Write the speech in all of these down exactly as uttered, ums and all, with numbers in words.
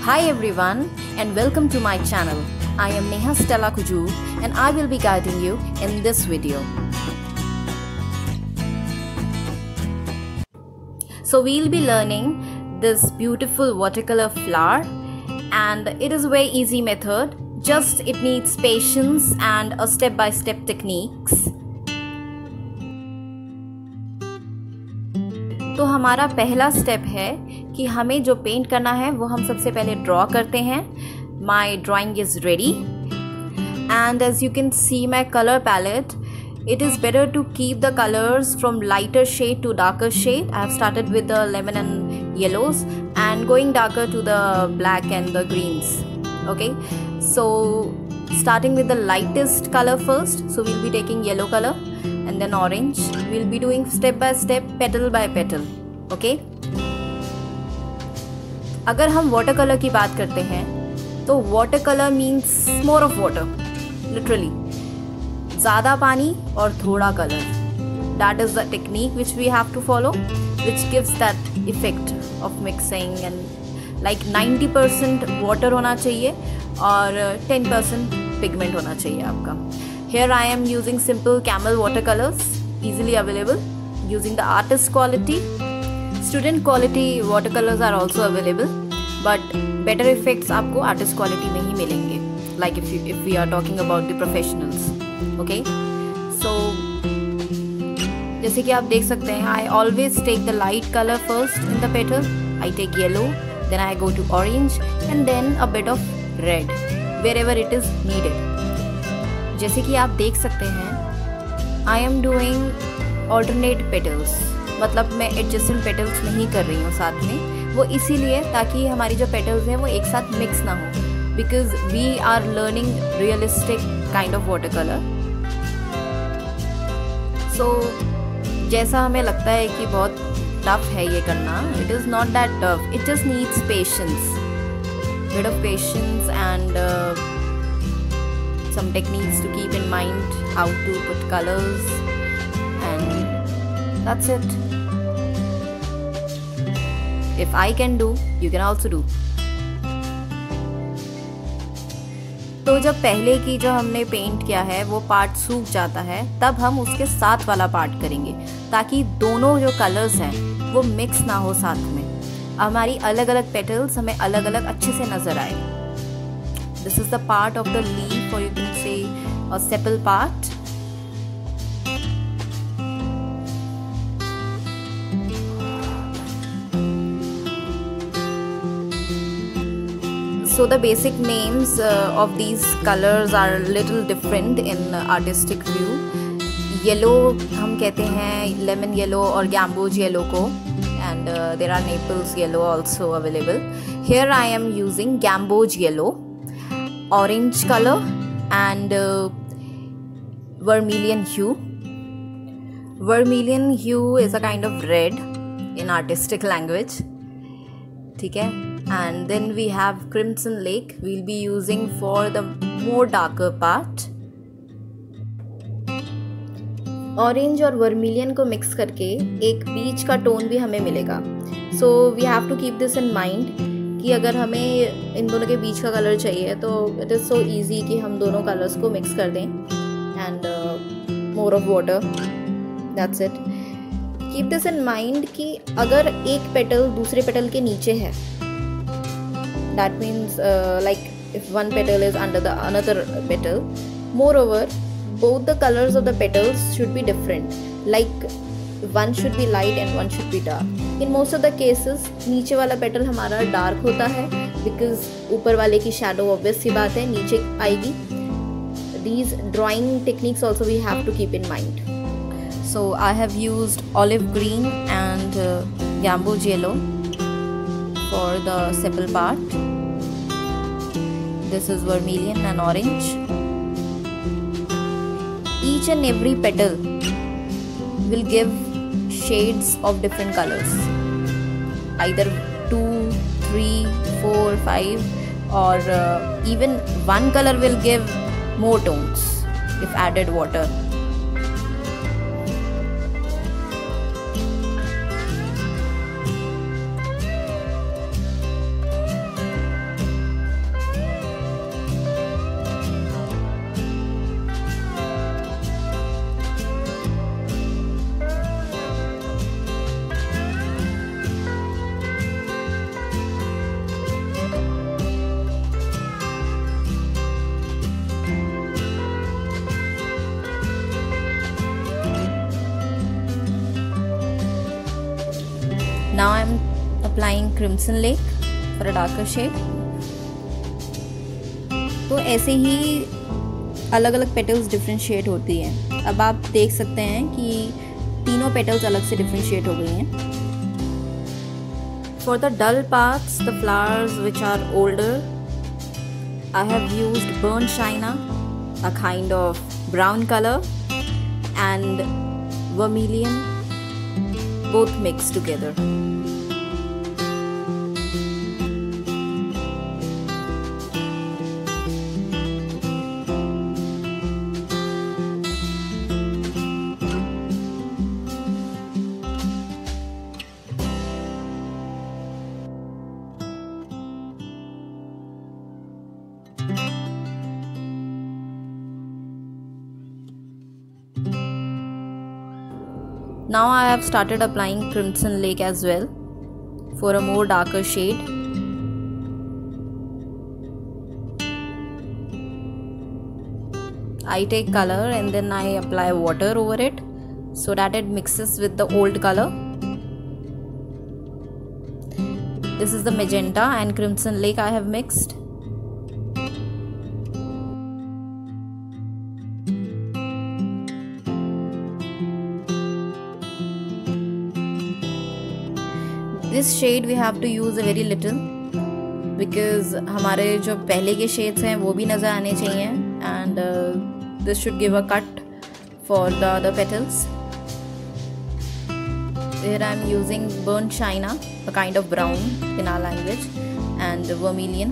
Hi everyone and welcome to my channel. I am Neha Stella Kuju and I will be guiding you in this video. So we'll be learning this beautiful watercolor flower, and it is a very easy method. Just it needs patience and a step-by-step techniques. तो हमारा पहला step है कि हमें जो paint करना है वो हम सबसे पहले ड्रॉ करते हैं. My drawing is ready and as you can see my colour palette. It is better to keep the colors from lighter shade to darker shade. I have started with the lemon and yellows and going darker to the black and the greens. Okay, so starting with the lightest color first. So we'll be taking yellow color and then orange. We'll be doing step by step, petal by petal. Okay. अगर हम watercolor की बात करते हैं तो watercolor means more of water, literally. ज़्यादा पानी और थोड़ा colour. That is the technique which we have to follow, which gives that effect of mixing. And like ninety percent water होना चाहिए और ten percent pigment होना चाहिए आपका. Here I am using simple camel watercolors, easily available, using the artist quality. Student quality watercolors are also available, but better effects आपको artist quality में ही मिलेंगे. Like if you, if we are talking about the professionals. Okay, so जैसे कि आप देख सकते हैं, I always take the light color first in the petal. I take yellow, then I go to orange and then a bit of red wherever it is needed. जैसे कि आप देख सकते हैं, I am doing alternate petals. मतलब मैं adjacent petals नहीं कर रही हूँ साथ में. वो इसीलिए ताकि हमारी जो petals हैं वो एक साथ mix ना हो. Because we are learning realistic kind of watercolor. So, जैसा हमें लगता है कि बहुत टफ है ये करना, it is not that tough. It just needs patience, bit of patience and uh, some techniques to keep in mind, how to put colors, and that's it. If I can do, you can also do. तो जब पहले की जो हमने paint किया है वो part सूख जाता है, तब हम उसके साथ वाला पार्ट करेंगे ताकि दोनों जो कलर्स हैं वो मिक्स ना हो साथ में. हमारी अलग अलग पेटल्स हमें अलग अलग अच्छे से नज़र आए. This is the part of the leaf, और you can say a sepal part. So the basic names uh, of these colors are little different in artistic view. Yellow हम कहते हैं lemon yellow और gamboge yellow को, and uh, there are Naples yellow also available. Here I am using gamboge yellow, orange color and uh, vermilion hue. Vermilion hue is a kind of red in artistic language. ठीक है. And then we have crimson lake. We'll be using for the more darker part. Orange और vermilion को mix करके एक बीच का tone भी हमें मिलेगा. So we have to keep this in mind कि अगर हमें इन दोनों के बीच का कलर चाहिए तो it is so easy कि हम दोनों कलर्स को mix कर दें. And uh, more of water. That's it. Keep this in mind कि अगर एक पेटल दूसरे पेटल के नीचे है, that means uh, like if one petal is under the another petal, moreover both the colors of the petals should be different, like one should be light and one should be dark. In most of the cases नीचे वाला petal हमारा dark होता है because ऊपर वाले की shadow obvious सी बात है नीचे आएगी. These drawing techniques also we have to keep in mind. So I have used olive green and uh, gamboge yellow for the sepal part. This is vermilion and orange. Each and every petal will give shades of different colors. Either two, three, four, five, or uh, even one color will give more tones if added water. Crimson lake for a darker shade. तो ऐसे ही अलग अलग petals differentiate होती हैं। अब आप देख सकते हैं कि तीनों पेटल्स अलग से डिफ्रेंशिएट हो गई हैं। For the dull parts, the flowers which are older, I have used burnt china, a kind of brown color, and vermilion, both mixed together. Now I have started applying Crimson Lake as well for a more darker shade. I take color and then I apply water over it so that it mixes with the old color. This is the magenta and Crimson Lake I have mixed. This shade we have to use a very little because हमारे जो पहले के shades हैं वो भी नज़र आने चाहिए and uh, this should give a cut for the other petals. Here I am using burnt china, a kind of brown in our language, and vermilion.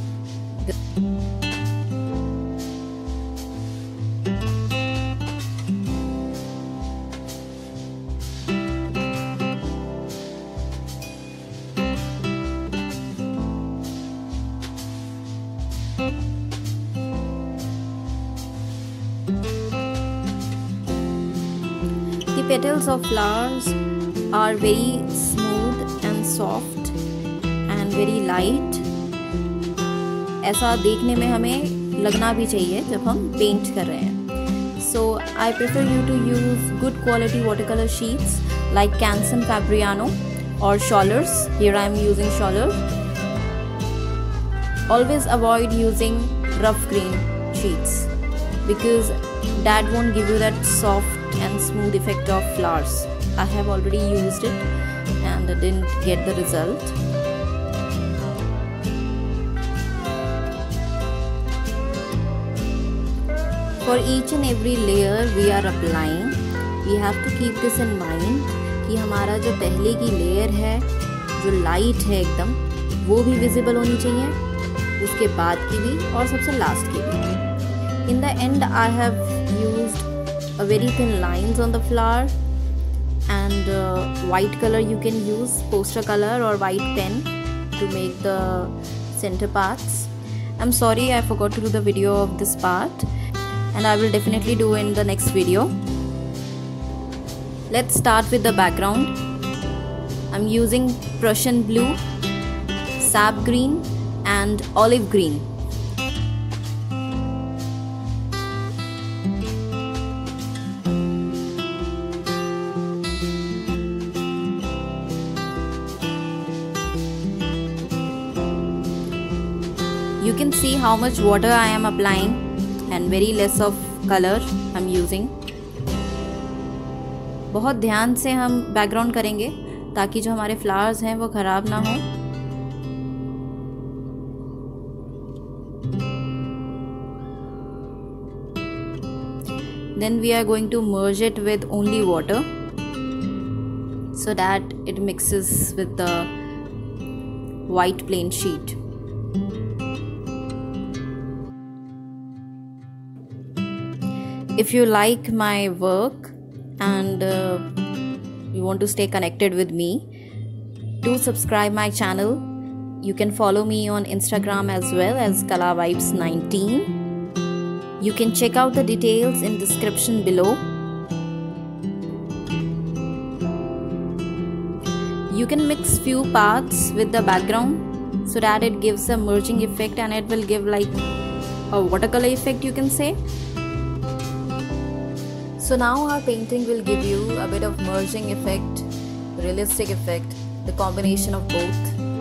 The petals of flowers are very smooth and soft and very light. ऐसा देखने में हमें लगना भी चाहिए जब हम paint कर रहे हैं. So I prefer you to use good quality watercolor sheets like Canson Fabriano or Scholars. Here I am using Scholar. Always avoid using rough green sheets because that won't give you that soft and smooth effect of flowers. I have already used it and didn't get the result. For each and every layer we are applying, we have to keep this in mind कि हमारा जो पहले की layer है जो light है एकदम वो भी विजिबल होनी चाहिए, उसके बाद की भी और सबसे लास्ट की भी. In the end I have used a very thin lines on the flower and uh, white color you can use, poster color or white pen to make the center parts. I'm sorry I forgot to do the video of this part and I will definitely do in the next video. Let's start with the background. I'm using Prussian blue, sap green and olive green. You can see how much water I am applying and very less of color I'm using. बहुत ध्यान से हम background करेंगे ताकि जो हमारे flowers हैं वो ख़राब ना हो. Then we are going to merge it with only water so that it mixes with the white plain sheet. If you like my work and uh, you want to stay connected with me, do subscribe my channel. You can follow me on Instagram as well as Kala Vibes nineteen. You can check out the details in description below. You can mix few parts with the background so that it gives a merging effect and it will give like a watercolor effect, you can say. So now our painting will give you a bit of merging effect, realistic effect, the combination of both.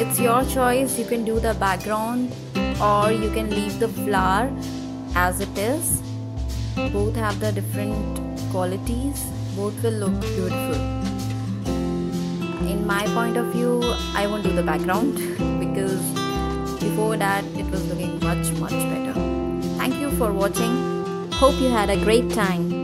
it's your choice. You can do the background or you can leave the flower as it is. Both have the different qualities. Both will look beautiful. In my point of view, I won't do the background because before that it was looking much much better. Thank you for watching. Hope you had a great time.